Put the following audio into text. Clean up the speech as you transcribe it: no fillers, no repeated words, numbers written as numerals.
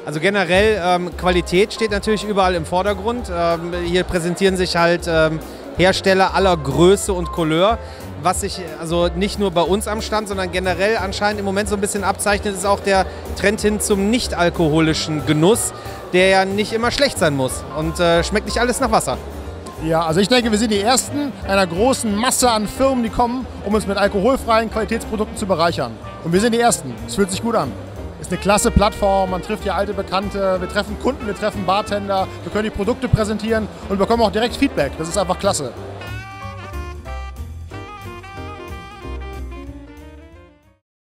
Also generell, Qualität steht natürlich überall im Vordergrund. Hier präsentieren sich halt Hersteller aller Größe und Couleur. Was sich also nicht nur bei uns am Stand, sondern generell anscheinend im Moment so ein bisschen abzeichnet, ist auch der Trend hin zum nicht-alkoholischen Genuss, der ja nicht immer schlecht sein muss und schmeckt nicht alles nach Wasser. Ja, also ich denke, wir sind die Ersten einer großen Masse an Firmen, die kommen, um uns mit alkoholfreien Qualitätsprodukten zu bereichern. Und wir sind die Ersten. Es fühlt sich gut an. Ist eine klasse Plattform, man trifft hier alte Bekannte, wir treffen Kunden, wir treffen Bartender, wir können die Produkte präsentieren und bekommen auch direkt Feedback. Das ist einfach klasse.